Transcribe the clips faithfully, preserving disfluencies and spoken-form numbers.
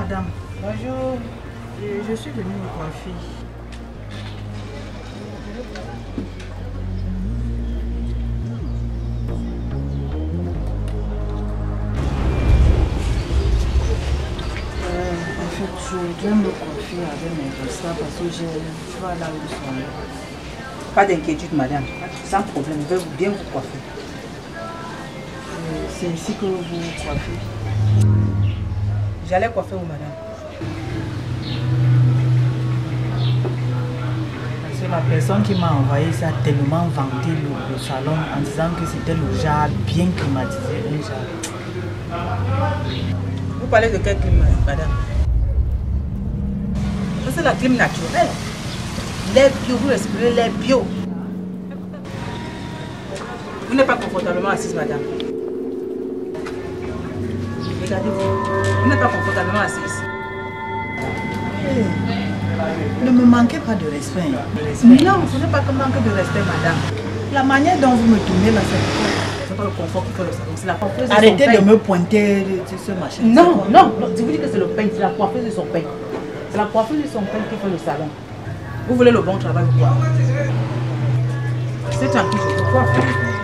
madame. Bonjour. Je, je suis venue me coiffer. Euh, en fait, je dois me coiffer avec mes restats parce que je vais aller au soir. Pas d'inquiétude, madame. Sans problème, je vais bien vous coiffer. C'est ici que vous coiffez. J'allais coiffer où, madame? Parce que la personne qui m'a envoyé ça a tellement vanté le, le salon en disant que c'était le genre bien climatisé. Un genre. Vous parlez de quelle clim, madame? C'est la clim naturelle. L'air bio, vous respirez l'air bio. Vous n'êtes pas confortablement assise, madame. Regardez-vous. Vous n'êtes pas confortablement assise. Hey, ne me manquez pas de respect. De respect. Non, ce n'est pas que manque de respect, madame. La manière dont vous me tournez là, c'est C'est pas le confort qui fait le salon, c'est la coiffeuse. Arrêtez de me pointer ce machin. Non, non, non, je vous dis que c'est le pain, c'est la coiffeuse de son pain. C'est la coiffeuse de son pain qui fait le salon. Vous voulez le bon travail ou quoi? C'est tranquille, je vous coiffe.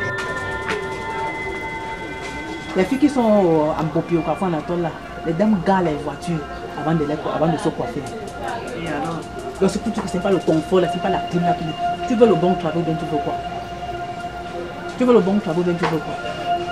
Les filles qui sont en popio, quand on attend là, les dames gardent les voitures avant de, les, avant de se coiffer. Et alors? Donc c'est pour dire que ce n'est pas le confort, ce n'est pas la clim là. Tu veux le bon travail, bien tu veux quoi? Tu veux le bon travail, bien tu veux quoi?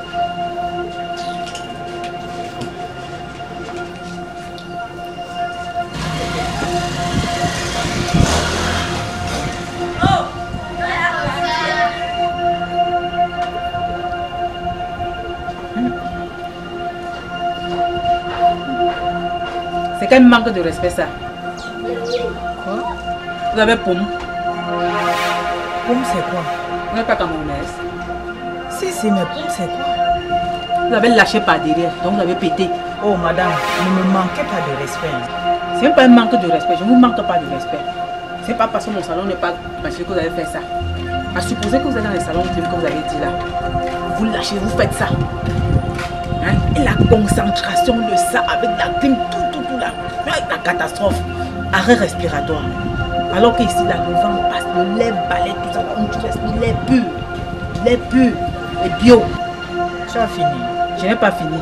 C'est quel manque de respect ça? Quoi? Vous avez pomme. Pomme c'est quoi? Vous n'êtes pas camerounaise. Si, si, mais pomme c'est quoi? Vous avez lâché par derrière, donc vous avez pété. Oh madame, ne me manquez pas de respect. C'est pas un manque de respect, je ne vous manque pas de respect. C'est pas parce que mon salon n'est pas marché que vous avez fait ça. À supposer que vous êtes dans les salons que vous avez dit là. Vous lâchez, vous faites ça. Hein? Et la concentration de ça avec la clim, tout, tout, tout là. La catastrophe. Arrêt respiratoire. Alors qu'ici, là, le vent passe, le lait balaye, tout ça. On respire l'air pur. L'air pur et bio. Tu as fini? Je n'ai pas fini.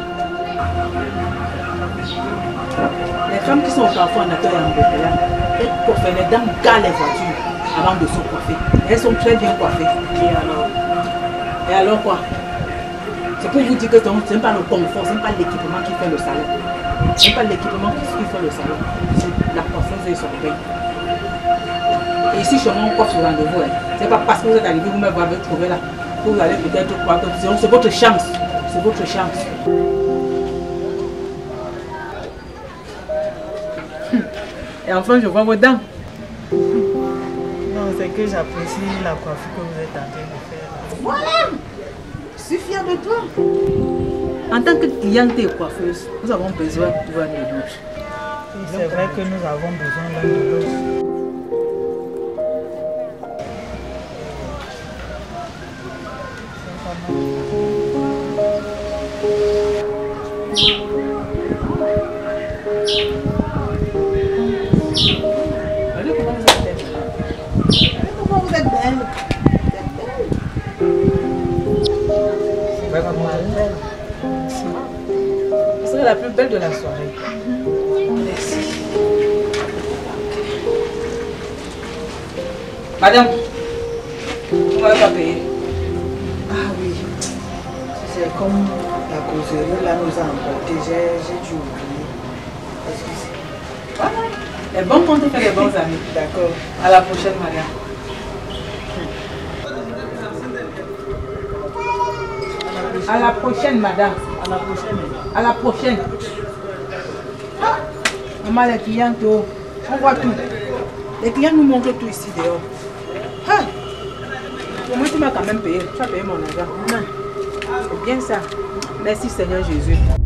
Les femmes qui sont au carrefour en accueil en Bébé, elles coiffent, les dames gardent les voitures avant de se coiffer. Elles sont très bien coiffées. Et alors? Et alors quoi? C'est pour vous dire que ce n'est pas le confort, ce n'est pas l'équipement qui fait le salon. Ce n'est pas l'équipement qui fait le salon. C'est la coiffeuse et son pain. Et ici, chez moi, on coiffe sur rendez-vous. Hein. Ce n'est pas parce que vous êtes arrivé, vous me avez trouvé là, que vous allez peut-être croire que c'est votre chance. C'est votre chance. Et enfin, je vois vos dents. Non, c'est que j'apprécie la coiffure que vous êtes en train de faire. Voilà! Je suis fière de toi. En tant que cliente et coiffeuse, nous avons besoin de voir de l'autre. C'est vrai que nous avons besoin l'un de l'autre. Regardez comment vous êtes belle. Regardez comment vous êtes belle. Vous êtes vraiment belle. Vous serez la plus belle de la soirée. Merci. Madame, vous ne m'avez pas payé. Ah oui. C'est comme la causerie là nous a emporté. J'ai dû oublier. Excusez. Voilà. Les bons comptes fait les bons amis. D'accord. À la prochaine, madame. À la prochaine, madame. À la prochaine. À la prochaine. Ah, maman, les clients, on voit tout. Les clients nous montrent tout ici dehors. Ah, pour moi, tu m'as quand même payé. Tu as payé mon argent. C'est bien ça. Merci, Seigneur Jésus.